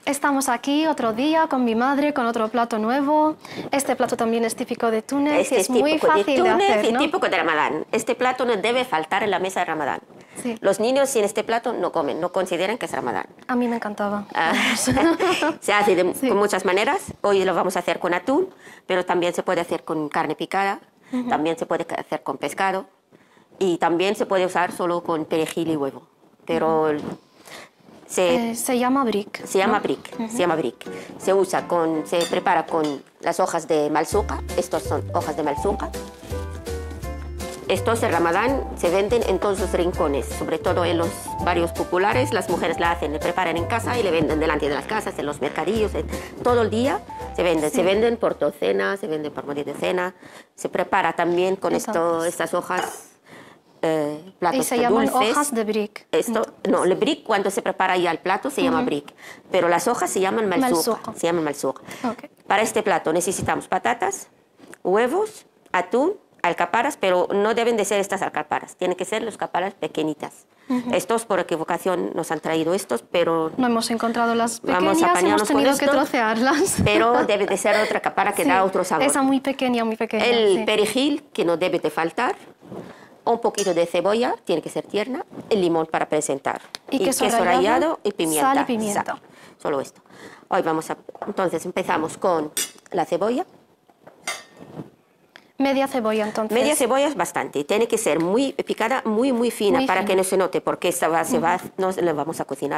Estamos aquí otro día con mi madre, con otro plato nuevo. Este plato también es típico de Túnez y es muy fácil de hacer, ¿no? Y típico de Ramadán. Este plato no debe faltar en la mesa de Ramadán. Sí. Los niños sin este plato no comen, no consideran que es Ramadán. A mí me encantaba. Se hace con muchas maneras. Hoy lo vamos a hacer con atún, pero también se puede hacer con carne picada, también se puede hacer con pescado y también se puede usar solo con perejil y huevo. Pero se llama brick. Se llama brick, se llama brick. Se prepara con las hojas de malzuca. Estos son hojas de malzuca. Estos en Ramadán se venden en todos los rincones, sobre todo en los barrios populares. Las mujeres la hacen, le preparan en casa y le venden delante de las casas, en los mercadillos, todo el día se venden. Sí. Se venden por docena, se venden por media decena. Se prepara también con estas hojas. Platos y se llaman dulces. Hojas de brick. No, el brick cuando se prepara ya el plato se llama brick, pero las hojas se llaman malzuca. Se llaman malzuca. Okay. Para este plato necesitamos patatas, huevos, atún, alcaparras, pero no deben de ser estas alcaparras, tienen que ser las alcaparras pequeñitas. Estos por equivocación nos han traído estos, pero no hemos encontrado las pequeñas, hemos tenido que trocearlas. Pero debe de ser otra alcaparra que da otro sabor. Esa muy pequeña, muy pequeña. El perejil, que no debe de faltar. Un poquito de cebolla, tiene que ser tierna, el limón para presentar. Y queso rallado y pimienta. Sal y pimienta. Sal. Solo esto. Hoy entonces empezamos con la cebolla. Media cebolla, entonces. Media cebolla es bastante. Tiene que ser muy picada, muy fina, para que no se note, porque no la vamos a cocinar.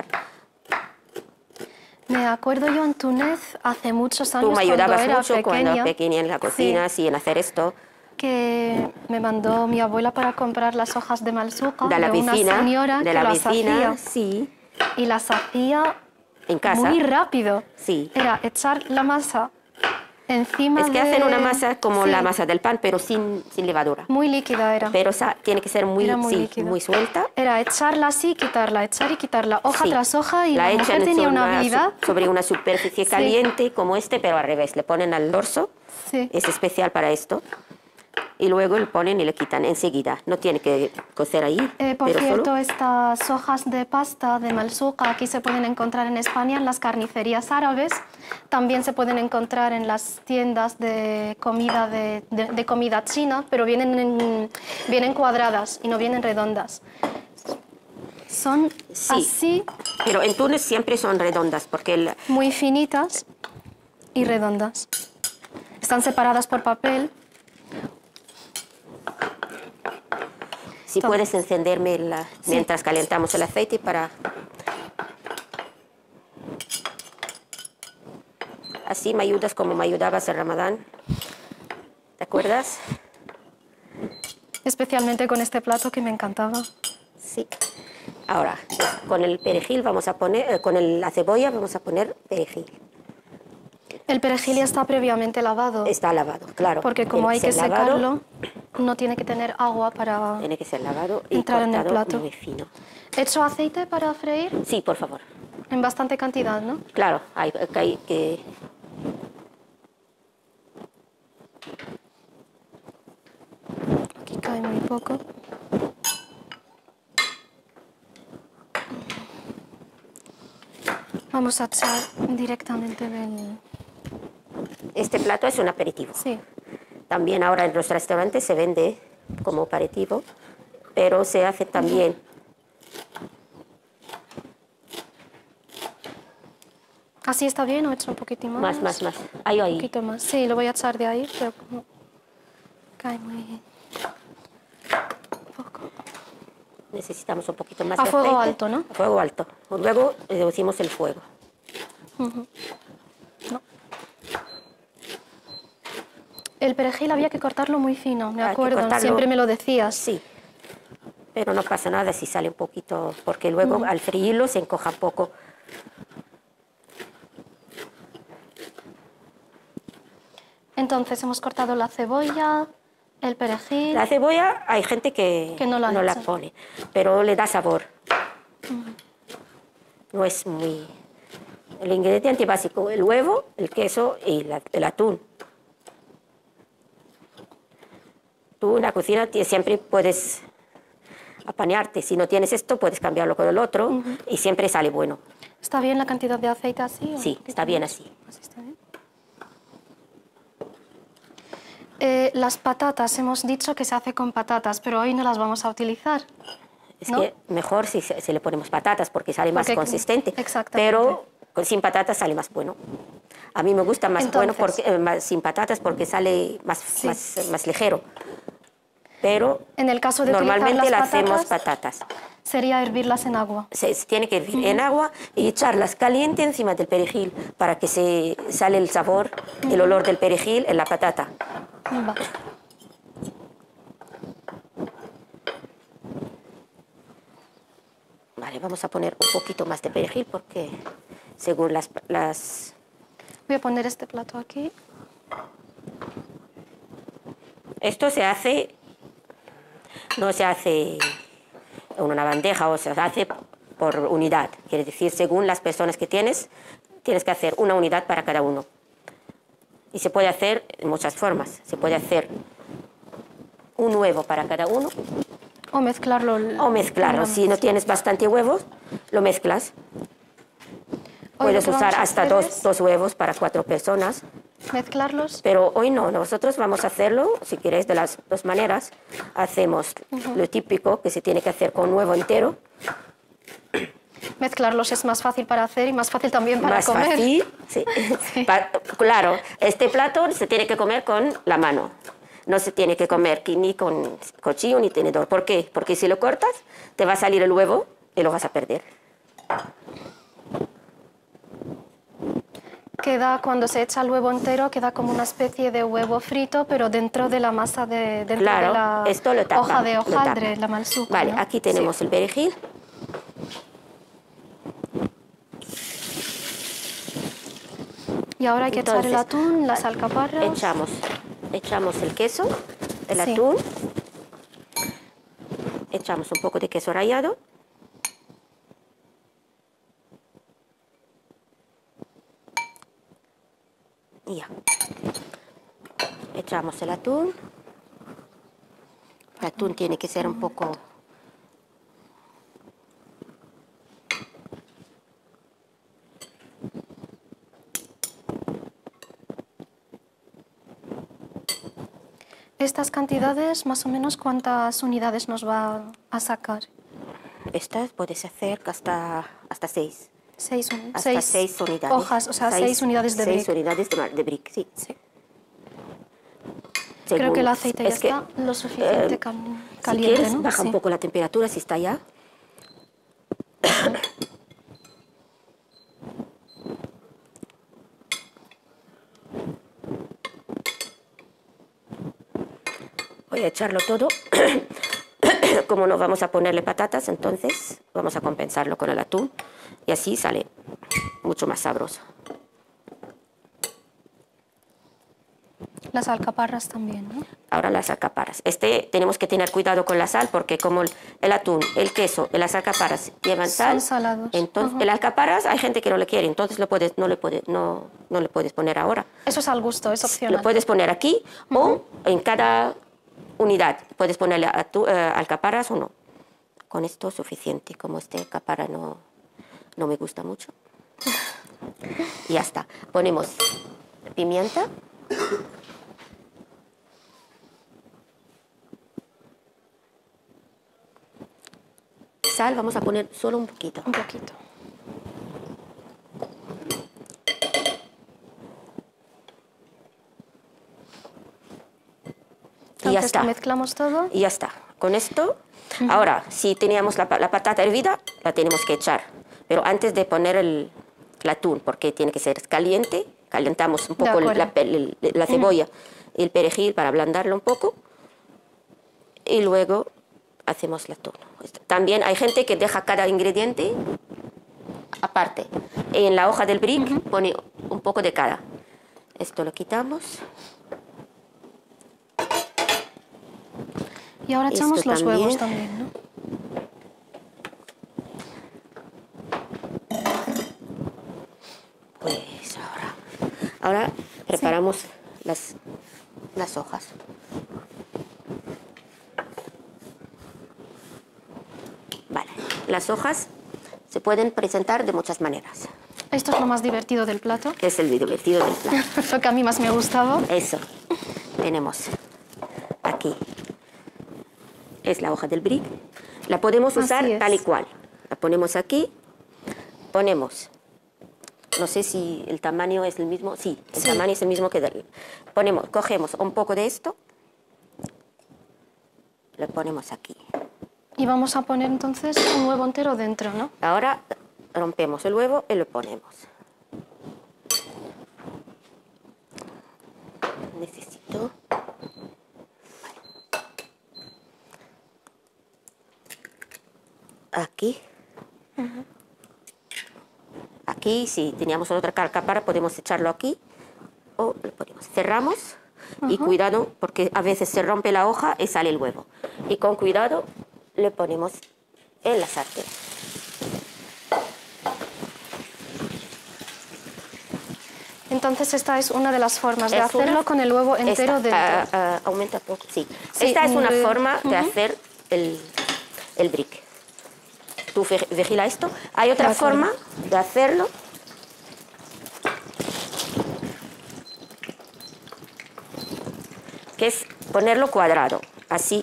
Me acuerdo yo en Túnez hace muchos años. Tú me ayudabas mucho cuando era pequeña en la cocina, sí, en hacer esto. Que me mandó mi abuela para comprar las hojas de malzuca de una señora de que la las vecina, hacía. sí. Y las hacía en casa. Muy rápido. Sí. Era echar la masa encima Es que hacen una masa como la masa del pan, pero sin levadura. Muy líquida era. Pero tiene que ser muy suelta. Era echarla así, quitarla, echar y quitarla, hoja tras hoja, y la mujer tenía una habilidad. Sobre una superficie caliente como pero al revés. Le ponen al dorso, es especial para esto. Y luego le ponen y le quitan enseguida. No tiene que cocer ahí. Por cierto, estas hojas de pasta de malzuca aquí se pueden encontrar en España en las carnicerías árabes. También se pueden encontrar en las tiendas de comida de comida china, pero vienen cuadradas y no vienen redondas. Son así. Pero en Túnez siempre son redondas porque muy finitas y redondas. Están separadas por papel. Si puedes encenderme mientras calentamos el aceite para... Así me ayudas como me ayudabas en Ramadán. ¿Te acuerdas? Especialmente con este plato que me encantaba. Sí. Ahora, con el perejil vamos a poner... con la cebolla vamos a poner perejil. El perejil ya está previamente lavado. Está lavado, claro. Porque como hay que secarlo, no tiene que tener agua para tiene que ser lavado y entrar en el plato. Muy fino. ¿Echo aceite para freír? Sí, por favor. En bastante cantidad, ¿no? Claro, hay que... Aquí cae muy poco. Vamos a echar directamente del... Este plato es un aperitivo. Sí. También ahora en los restaurantes se vende como aperitivo, pero se hace también. ¿Así está bien o echo un poquitín más? Más. Ahí. Un poquito más. Sí, lo voy a echar de ahí, pero como cae muy poco. Necesitamos un poquito más de aceite. A fuego alto, ¿no? A fuego alto. Luego reducimos el fuego. No. El perejil había que cortarlo muy fino, me acuerdo, siempre me lo decías. Sí, pero no pasa nada si sale un poquito, porque luego al freírlo se encoja un poco. Entonces hemos cortado la cebolla, el perejil... La cebolla hay gente que no la pone, pero le da sabor. No es muy... El ingrediente básico, el huevo, el queso y el atún. Tú en la cocina siempre puedes apañarte. Si no tienes esto, puedes cambiarlo con el otro y siempre sale bueno. ¿Está bien la cantidad de aceite así? Sí, está bien así. ¿Así está bien? Las patatas, hemos dicho que se hace con patatas, pero hoy no las vamos a utilizar. Es ¿no? que mejor si le ponemos patatas porque sale más consistente. Exactamente. Pero sin patatas sale más bueno. A mí me gusta más bueno sin patatas porque sale más ligero. Pero en el caso de normalmente las hacemos patatas. Sería hervirlas en agua. Se tiene que hervir en agua y echarlas caliente encima del perejil para que se sale el sabor, el olor del perejil en la patata. Vale. Vale, vamos a poner un poquito más de perejil porque según las... Voy a poner este plato aquí. Esto se hace, no se hace en una bandeja, o se hace por unidad. Quiere decir, según las personas que tienes, tienes que hacer una unidad para cada uno. Y se puede hacer en muchas formas. Se puede hacer un huevo para cada uno. O mezclarlo. O mezclarlo. Si no tienes bastante huevos, lo mezclas. Puedes usar hasta dos huevos para 4 personas. Mezclarlos. Pero hoy no, nosotros vamos a hacerlo, si queréis, de las dos maneras. Hacemos lo típico que se tiene que hacer con huevo entero. Mezclarlos es más fácil para hacer y más fácil también para comer. Más fácil, sí. Sí. Claro, este plato se tiene que comer con la mano. No se tiene que comer ni con cuchillo ni tenedor. ¿Por qué? Porque si lo cortas, te va a salir el huevo y lo vas a perder. Queda, cuando se echa el huevo entero, queda como una especie de huevo frito, pero dentro de la masa dentro de la esto lo tapa, hoja de hojaldre, la malsuca. Vale, ¿no? aquí tenemos el perejil. Y ahora hay que echar el atún, las alcaparras. Echamos el queso, el atún. Echamos un poco de queso rallado. Y ya. Echamos el atún. El atún tiene que ser un poco... Estas cantidades, más o menos, ¿cuántas unidades nos va a sacar? Estas puedes hacer hasta 6. Hasta 6 unidades. Hojas, o sea, 6 unidades de brick. 6 unidades de brick, sí. Creo que el aceite ya está lo suficiente caliente, si quieres, ¿no? baja un poco la temperatura si está ya. Voy a echarlo todo. Como no vamos a ponerle patatas, entonces vamos a compensarlo con el atún y así sale mucho más sabroso. Las alcaparras también, ¿no? Ahora las alcaparras. Tenemos que tener cuidado con la sal porque como el atún, el queso y las alcaparras llevan sal. Son salados. Entonces, el alcaparras hay gente que no le quiere, entonces no le puedes poner ahora. Eso es al gusto, es opcional. Lo puedes poner aquí o en cada unidad. Puedes ponerle alcaparras o no. Con esto es suficiente. Como este alcaparra no me gusta mucho. Y ya está. Ponemos pimienta. Sal vamos a poner solo un poquito. Un poquito. Y ya está. Mezclamos todo. Y ya está. Con esto, ahora, si teníamos la patata hervida, la tenemos que echar. Pero antes de poner el atún, porque tiene que ser caliente, calentamos un poco la cebolla y el perejil para ablandarlo un poco. Y luego hacemos el atún. También hay gente que deja cada ingrediente aparte. En la hoja del brick pone un poco de cada. Esto lo quitamos. Y ahora echamos los huevos también, ¿no? Pues ahora preparamos las hojas. las hojas se pueden presentar de muchas maneras. Esto es lo más divertido del plato. Es el divertido del plato. Lo que a mí más me ha gustado. Eso. Tenemos aquí. Es la hoja del brick. La podemos usar tal y cual. La ponemos aquí. Ponemos. No sé si el tamaño es el mismo. Sí, el tamaño es el mismo que del. Cogemos un poco de esto. Lo ponemos aquí. Y vamos a poner entonces un huevo entero dentro, ¿no? Ahora rompemos el huevo y lo ponemos. Necesito... Aquí. Aquí, si teníamos otra cápara, podemos echarlo aquí. O lo ponemos. Cerramos. Y cuidado, porque a veces se rompe la hoja y sale el huevo. Y con cuidado le ponemos en la sartén. Entonces esta es una de las formas de hacerlo con el huevo entero dentro. Aumenta poco, sí. Esta es una forma de hacer el brick. Tú vigila esto. Hay otra forma de hacerlo. Que es ponerlo cuadrado, así.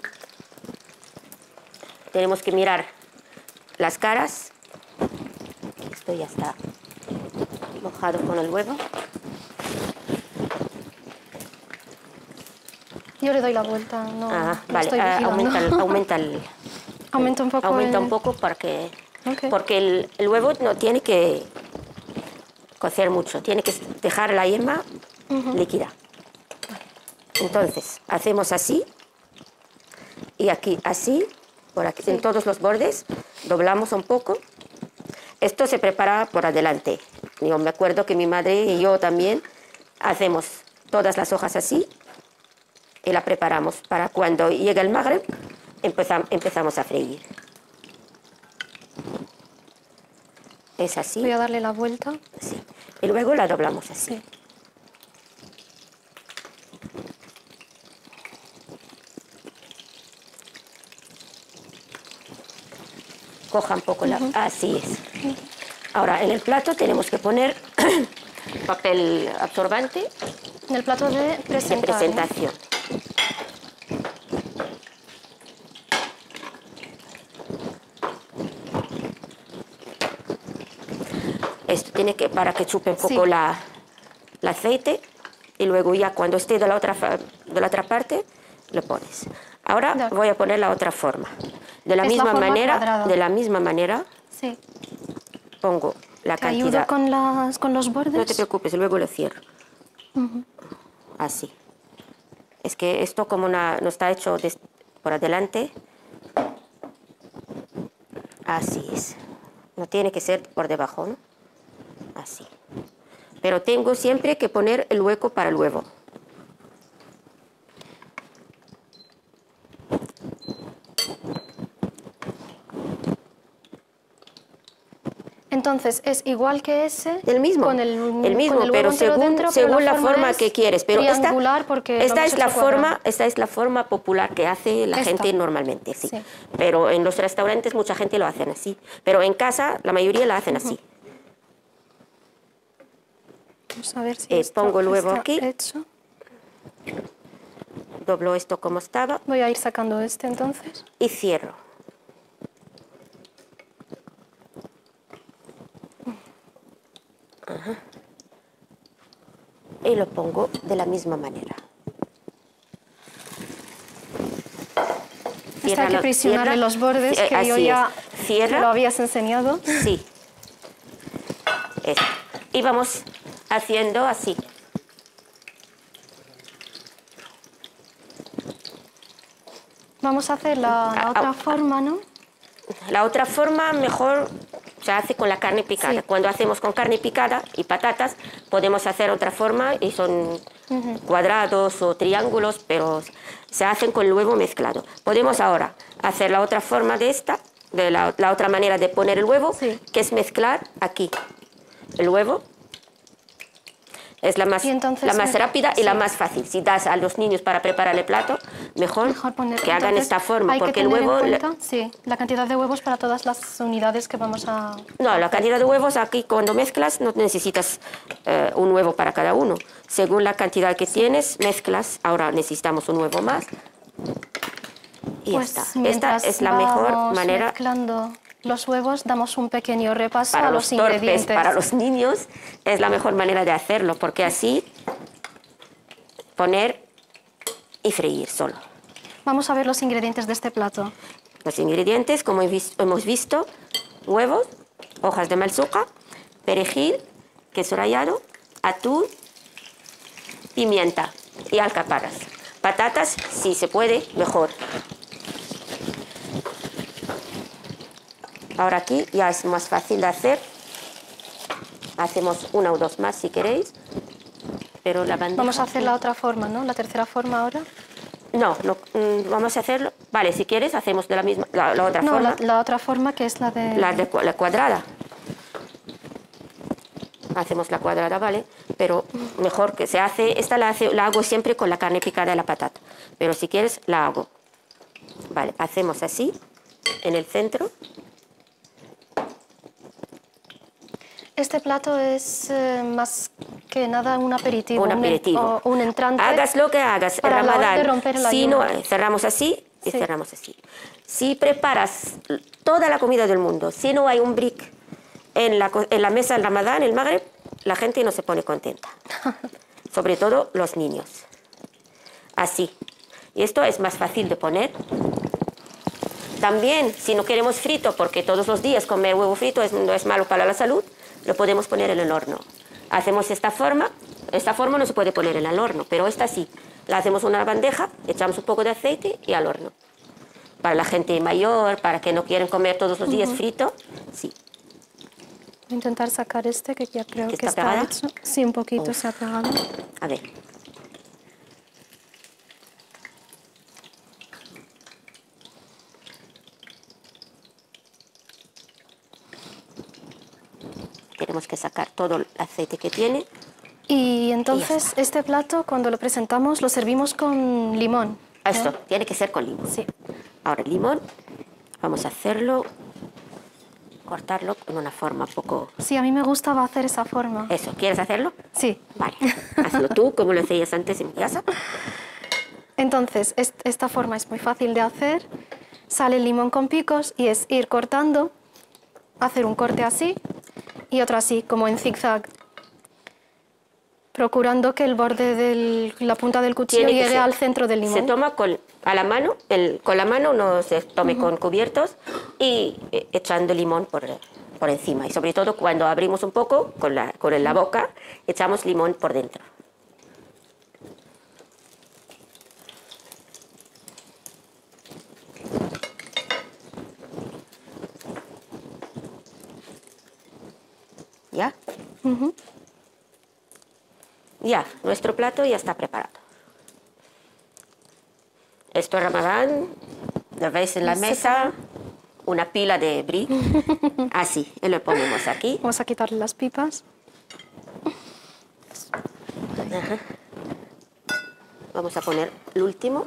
Tenemos que mirar las caras. Esto ya está mojado con el huevo. Yo le doy la vuelta, no, vale, estoy aumenta un poco porque el huevo no tiene que cocer mucho, tiene que dejar la yema líquida. Entonces, hacemos así, y aquí así, por aquí, en todos los bordes, doblamos un poco. Esto se prepara por adelante. Yo me acuerdo que mi madre y yo también hacemos todas las hojas así, y la preparamos para cuando llegue el Magreb, empezamos a freír. Es así. Voy a darle la vuelta. Sí. Y luego la doblamos así. Sí. Coja un poco la... Así es. Ahora, en el plato tenemos que poner papel absorbente. En el plato de presentación. Esto tiene que, para que chupe un poco el aceite, y luego ya cuando esté de la otra parte, lo pones. Ahora voy a poner la otra forma. De la misma manera, sí. Pongo la cantidad. ¿Ayudo con los bordes? No te preocupes, luego lo cierro. Así. Es que esto como no está hecho por adelante. Así es. No tiene que ser por debajo, ¿no? Así. Pero tengo siempre que poner el hueco para el huevo. Entonces, es igual que ese. El mismo, con el mismo, con el pero dentro, según la forma que quieres. Pero esta es la forma popular que hace la gente normalmente, sí. Pero en los restaurantes mucha gente lo hacen así. Pero en casa la mayoría la hacen así. Vamos a ver si pongo el huevo aquí. Hecho. Doblo esto como estaba. Voy a ir sacando este entonces. Y cierro. Y lo pongo de la misma manera. Hay que presionarle los bordes, que yo ya lo habías enseñado. Sí. Esto. Y vamos haciendo así. Vamos a hacer la otra forma, ¿no? La otra forma mejor se hace con la carne picada. Cuando hacemos con carne picada y patatas, podemos hacer otra forma y son cuadrados o triángulos, pero se hacen con el huevo mezclado. Podemos ahora hacer la otra forma de esta, de la otra manera de poner el huevo, que es mezclar aquí el huevo Es la más, Y entonces la más rápida y sí. la más fácil. Si das a los niños para preparar el plato, mejor poner. que hagan Entonces, esta forma, hay porque que el tener huevo... en cuenta, sí, la cantidad de huevos para todas las unidades que vamos a... No, la cantidad de huevos aquí cuando mezclas no necesitas un huevo para cada uno. Según la cantidad que tienes, mezclas. Ahora necesitamos un huevo más. Y Pues ya está. Esta mientras es la mejor vamos manera mezclando los huevos, damos un pequeño repaso para a los los torpes, ingredientes. para los niños. Es la mejor manera de hacerlo, porque así poner y freír solo. Vamos a ver los ingredientes de este plato. Los ingredientes, como hemos visto, huevos, hojas de malzuca, perejil, queso rallado, atún, pimienta y alcaparras. Patatas, si se puede, mejor. Ahora aquí ya es más fácil de hacer. Hacemos una o dos más si queréis. Pero la bandeja... Vamos a hacer la otra forma, ¿no? La tercera forma ahora. No, vamos a hacerlo... Vale, si quieres hacemos de la misma, la otra No, forma. la otra forma que es la de... La cuadrada. Hacemos la cuadrada, ¿vale? Pero mejor que se hace... Esta la hago siempre con la carne picada de la patata. Pero si quieres, la hago. Vale, hacemos así, en el centro. Este plato es más que nada un aperitivo. Un aperitivo. O un entrante. Hagas lo que hagas, para la hora Ramadán. de romper el Si no, ayuno. cerramos así y Sí. cerramos así. Si preparas toda la comida del mundo, si no hay un brick en la mesa del Ramadán, el Magreb, la gente no se pone contenta. Sobre todo los niños. Así. Y esto es más fácil de poner. También, si no queremos frito, porque todos los días comer huevo frito no es malo para la salud, lo podemos poner en el horno. Hacemos esta forma no se puede poner en el horno, pero esta sí. La hacemos en una bandeja, echamos un poco de aceite y al horno. Para la gente mayor, para que no quieren comer todos los días frito, sí. Voy a intentar sacar este que ya creo que ¿Está está pegada? hecho. Sí, un poquito se ha pegado. A ver. Tenemos que sacar todo el aceite que tiene. Y entonces este plato cuando lo presentamos lo servimos con limón. ¿no? Esto tiene que ser con limón. Sí. Ahora el limón, vamos a hacerlo, cortarlo con una forma un poco... Sí, a mí me gustaba hacer esa forma. Eso, ¿quieres hacerlo? Sí. Vale, hazlo tú, como lo hacías antes en mi casa. Entonces, esta forma es muy fácil de hacer. Sale el limón con picos y es ir cortando, hacer un corte así y otro así, como en zigzag. Procurando que el borde de la punta del cuchillo Tiene que llegue ser- al centro del limón. Se toma con la mano, no se tome con cubiertos y echando limón por encima. Y sobre todo cuando abrimos un poco con la boca, echamos limón por dentro. ¿Ya? Ujú. Ya, nuestro plato ya está preparado. Esto es Ramadán, lo veis en la mesa, una pila de brie, así, y lo ponemos aquí. Vamos a quitarle las pipas. Ajá. Vamos a poner el último.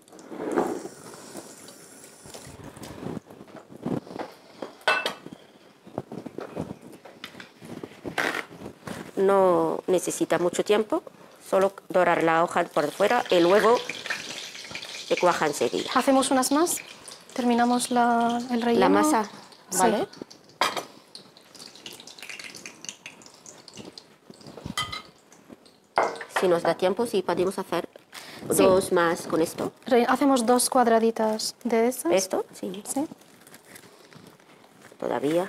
No necesita mucho tiempo, solo dorar la hoja por fuera y luego se cuaja enseguida. Hacemos unas más. Terminamos el relleno. La masa, Sí. ¿vale? Si nos da tiempo, sí podemos hacer Sí. dos más con esto. Hacemos 2 cuadraditas de esas. Esto, sí, Sí. todavía.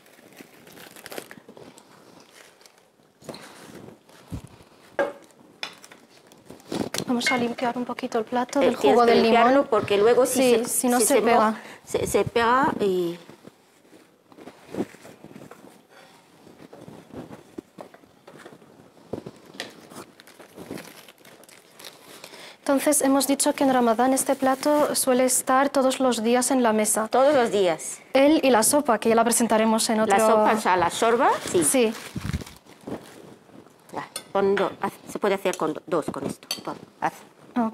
Vamos a limpiar un poquito el plato del Tienes jugo que del limpiarlo limón. porque luego Sí, si no se pega. Se pega y... Entonces hemos dicho que en Ramadán este plato suele estar todos los días en la mesa. Todos los días. Él y la sopa, que ya la presentaremos en otro... La sopa, o sea, la sorba, sí. Sí. Ya. Se puede hacer con dos con esto. Haz. Ok.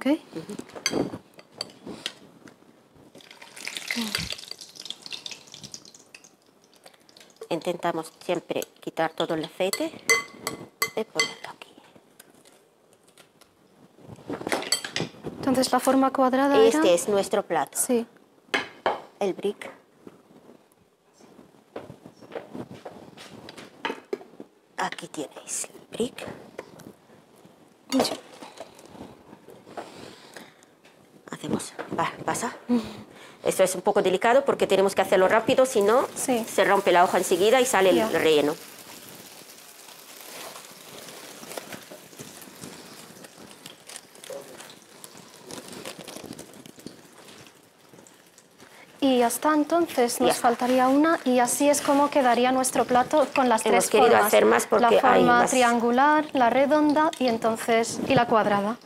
Intentamos siempre quitar todo el aceite y ponerlo aquí. Entonces la forma cuadrada Este era... es nuestro plato. Sí. El brick. Aquí tienes el brick. Hacemos, pasa. Esto es un poco delicado porque tenemos que hacerlo rápido, si no Sí. se rompe la hoja enseguida y sale el relleno. Y ya está, entonces nos Ya está. faltaría una y así es como quedaría nuestro plato con las Hemos tres querido formas. hacer más porque la hay forma más. triangular, la redonda y entonces y la cuadrada.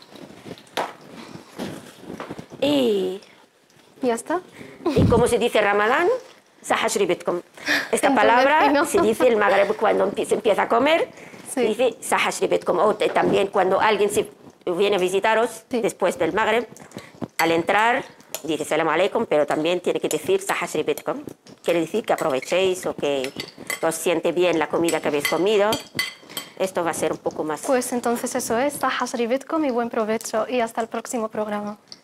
Y ¿Ya está? como se dice Ramadán, sahash ribitkum. Esta En palabra tunecino. se dice el Magreb cuando se empieza a comer, Sí. dice sahash ribitkum. O también cuando alguien viene a visitaros Sí. después del Magreb, al entrar dice salam aleikum, pero también tiene que decir sahash ribitkum. Quiere decir que aprovechéis o que os siente bien la comida que habéis comido. Esto va a ser un poco más... Pues entonces eso es, Sahas Ribitkom y buen provecho y hasta el próximo programa.